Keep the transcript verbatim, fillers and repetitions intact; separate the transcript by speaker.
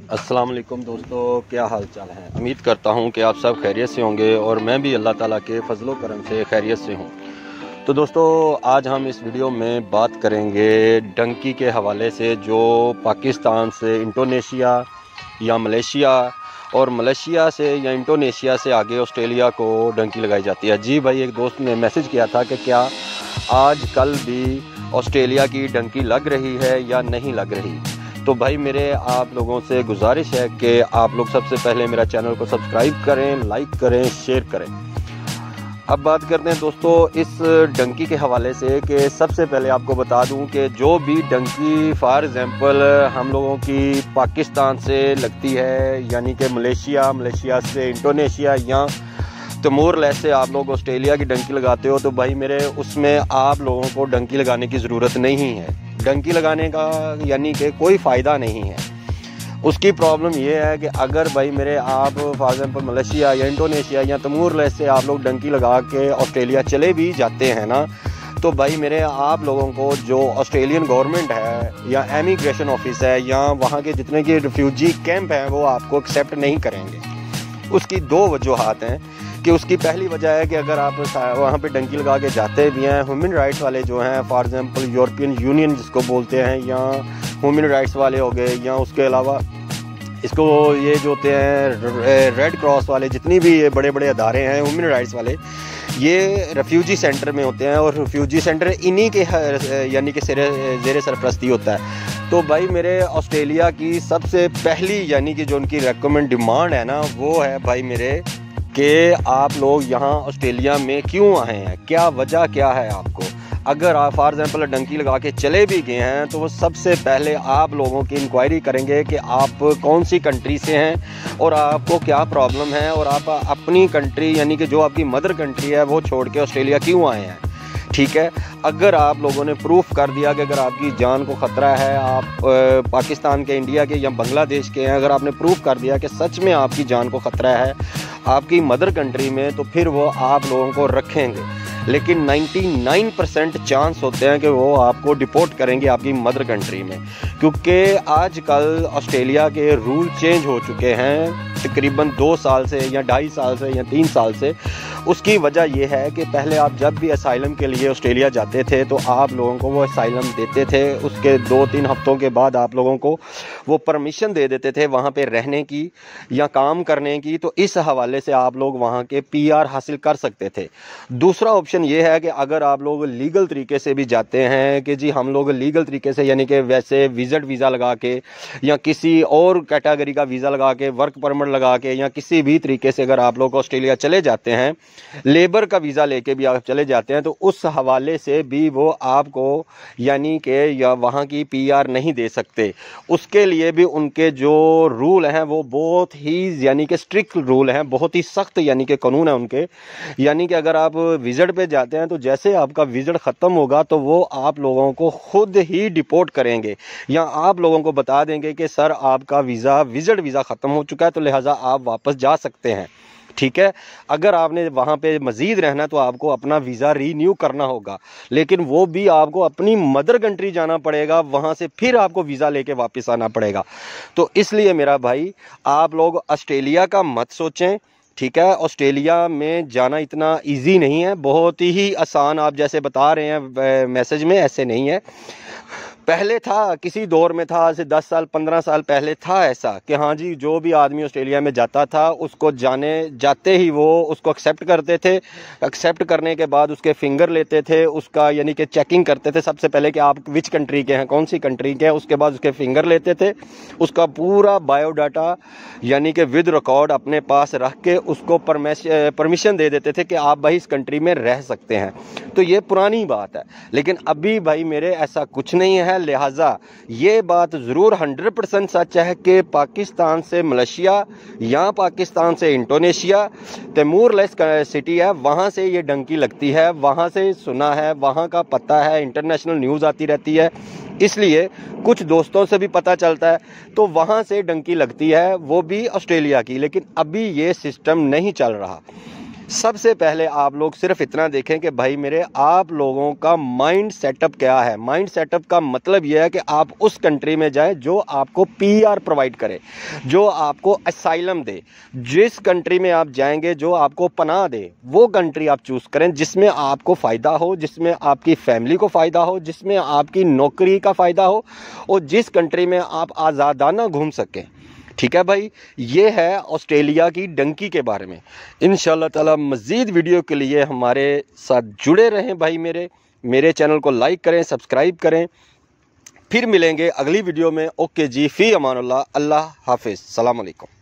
Speaker 1: अस्सलाम वालेकुम दोस्तों, क्या हाल चाल है। उम्मीद करता हूँ कि आप सब खैरियत से होंगे और मैं भी अल्लाह ताला के फजलो करम से खैरियत से हूँ। तो दोस्तों, आज हम इस वीडियो में बात करेंगे डंकी के हवाले से, जो पाकिस्तान से इंडोनेशिया या मलेशिया और मलेशिया से या इंडोनेशिया से आगे ऑस्ट्रेलिया को डंकी लगाई जाती है। जी भाई, एक दोस्त ने मैसेज किया था कि क्या आज कल भी ऑस्ट्रेलिया की डंकी लग रही है या नहीं लग रही। तो भाई, मेरे आप लोगों से गुजारिश है कि आप लोग सबसे पहले मेरा चैनल को सब्सक्राइब करें, लाइक करें, शेयर करें। अब बात करते हैं दोस्तों इस डंकी के हवाले से कि सबसे पहले आपको बता दूं कि जो भी डंकी फॉर एग्जांपल हम लोगों की पाकिस्तान से लगती है, यानी कि मलेशिया मलेशिया से इंडोनेशिया या तिमोर लेस्ट से आप लोग ऑस्ट्रेलिया की डंकी लगाते हो, तो भाई मेरे उसमें आप लोगों को डंकी लगाने की ज़रूरत नहीं है। डंकी लगाने का यानी कि कोई फ़ायदा नहीं है। उसकी प्रॉब्लम ये है कि अगर भाई मेरे आप फॉर एग्जांपल मलेशिया या इंडोनेशिया या तिमोर लेस्ट से आप लोग डंकी लगा के ऑस्ट्रेलिया चले भी जाते हैं ना, तो भाई मेरे आप लोगों को जो ऑस्ट्रेलियन गवर्नमेंट है या इमिग्रेशन ऑफिस है या वहाँ के जितने के रिफ्यूजी कैंप हैं वो आपको एक्सेप्ट नहीं करेंगे। उसकी दो वजूहात हैं कि उसकी पहली वजह है कि अगर आप वहाँ पे डंकी लगा के जाते भी हैं, ह्यूमन राइट्स वाले जो हैं फॉर एग्जांपल यूरोपियन यूनियन जिसको बोलते हैं, या ह्यूमन राइट्स वाले हो गए, या उसके अलावा इसको ये जो होते हैं रेड क्रॉस वाले, जितनी भी ये बड़े बड़े अदारे हैं ह्यूमन राइट्स वाले, ये रेफ्यूजी सेंटर में होते हैं और रेफ्यूजी सेंटर इन्हीं के यानी कि ज़ेरे सरपरस्ती होता है। तो भाई मेरे ऑस्ट्रेलिया की सबसे पहली यानी कि जो उनकी रेकमेंड डिमांड है ना, वो है भाई मेरे कि आप लोग यहाँ ऑस्ट्रेलिया में क्यों आए हैं, क्या वजह क्या है आपको। अगर आप फॉर एग्जांपल डंकी लगा के चले भी गए हैं तो वो सबसे पहले आप लोगों की इंक्वायरी करेंगे कि आप कौन सी कंट्री से हैं और आपको क्या प्रॉब्लम है, और आप अपनी कंट्री यानी कि जो आपकी मदर कंट्री है वो छोड़ के ऑस्ट्रेलिया क्यों आए हैं। ठीक है, अगर आप लोगों ने प्रूफ कर दिया कि अगर आपकी जान को ख़तरा है, आप पाकिस्तान के, इंडिया के या बांग्लादेश के हैं, अगर आपने प्रूफ कर दिया कि सच में आपकी जान को ख़तरा है आपकी मदर कंट्री में, तो फिर वो आप लोगों को रखेंगे। लेकिन निन्यानवे परसेंट चांस होते हैं कि वो आपको डिपोर्ट करेंगे आपकी मदर कंट्री में, क्योंकि आजकल ऑस्ट्रेलिया के रूल चेंज हो चुके हैं तकरीबन दो साल से या ढाई साल से या तीन साल से। उसकी वजह यह है कि पहले आप जब भी असाइलम के लिए ऑस्ट्रेलिया जाते थे तो आप लोगों को वो असाइलम देते थे, उसके दो तीन हफ्तों के बाद आप लोगों को वो परमिशन दे देते थे वहाँ पे रहने की या काम करने की। तो इस हवाले से आप लोग वहाँ के पीआर हासिल कर सकते थे। दूसरा ऑप्शन ये है कि अगर आप लोग लीगल तरीके से भी जाते हैं कि जी हम लोग लीगल तरीके से यानी कि वैसे विजिट वीज़ा लगा के या किसी और कैटेगरी का वीज़ा लगा के, वर्क परमिट लगा के, या किसी भी तरीके से अगर आप लोग ऑस्ट्रेलिया चले जाते हैं, लेबर का वीज़ा लेके भी आप चले जाते हैं, तो उस हवाले से भी वो आपको यानी कि या वहाँ की पीआर नहीं दे सकते। उसके लिए भी उनके जो रूल हैं वो बहुत ही यानी कि स्ट्रिक्ट रूल हैं, बहुत ही सख्त यानी कि कानून है उनके। यानी कि अगर आप विजिट पे जाते हैं तो जैसे आपका विजिट ख़त्म होगा तो वो आप लोगों को खुद ही डिपोर्ट करेंगे, या आप लोगों को बता देंगे कि सर आपका वीज़ा विजिट वीज़ा ख़त्म हो चुका है तो लिहाजा आप वापस जा सकते हैं। ठीक है, अगर आपने वहाँ पे मज़ीद रहना तो आपको अपना वीज़ा रीन्यू करना होगा, लेकिन वो भी आपको अपनी मदर कंट्री जाना पड़ेगा, वहाँ से फिर आपको वीज़ा लेके वापस आना पड़ेगा। तो इसलिए मेरा भाई, आप लोग ऑस्ट्रेलिया का मत सोचें। ठीक है, ऑस्ट्रेलिया में जाना इतना इजी नहीं है, बहुत ही आसान आप जैसे बता रहे हैं मैसेज में, ऐसे नहीं है। पहले था, किसी दौर में था, आज से दस साल पंद्रह साल पहले था ऐसा कि हाँ जी जो भी आदमी ऑस्ट्रेलिया में जाता था उसको जाने जाते ही वो उसको एक्सेप्ट करते थे। एक्सेप्ट करने के बाद उसके फिंगर लेते थे, उसका यानी कि चेकिंग करते थे सबसे पहले कि आप विच कंट्री के हैं, कौन सी कंट्री के हैं। उसके बाद उसके फिंगर लेते थे, उसका पूरा बायोडाटा यानी कि विद रिकॉर्ड अपने पास रख के उसको परमिशन दे देते थे कि आप भाई इस कंट्री में रह सकते हैं। तो ये पुरानी बात है, लेकिन अभी भाई मेरे ऐसा कुछ नहीं है। लिहाजा ये बात ज़रूर हंड्रेड परसेंट सच है कि पाकिस्तान से मलेशिया या पाकिस्तान से इंडोनेशिया, तिमोर लेस्ट सिटी है, वहाँ से ये डंकी लगती है, वहाँ से सुना है, वहाँ का पता है, इंटरनेशनल न्यूज़ आती रहती है, इसलिए कुछ दोस्तों से भी पता चलता है, तो वहाँ से डंकी लगती है, वो भी ऑस्ट्रेलिया की। लेकिन अभी ये सिस्टम नहीं चल रहा। सबसे पहले आप लोग सिर्फ इतना देखें कि भाई मेरे आप लोगों का माइंड सेटअप क्या है। माइंड सेटअप का मतलब यह है कि आप उस कंट्री में जाएं जो आपको पीआर प्रोवाइड करे, जो आपको असाइलम दे। जिस कंट्री में आप जाएंगे जो आपको पनाह दे, वो कंट्री आप चूज करें जिसमें आपको फ़ायदा हो, जिसमें आपकी फैमिली को फ़ायदा हो, जिसमें आपकी नौकरी का फ़ायदा हो और जिस कंट्री में आप आज़ादाना घूम सकें। ठीक है भाई, ये है ऑस्ट्रेलिया की डंकी के बारे में। इंशाल्लाह ताला मज़ीद वीडियो के लिए हमारे साथ जुड़े रहें भाई। मेरे मेरे चैनल को लाइक करें, सब्सक्राइब करें। फिर मिलेंगे अगली वीडियो में। ओके जी, फ़ी अमानुल्लाह, अल्लाह हाफिज़, सलाम अलैकुम।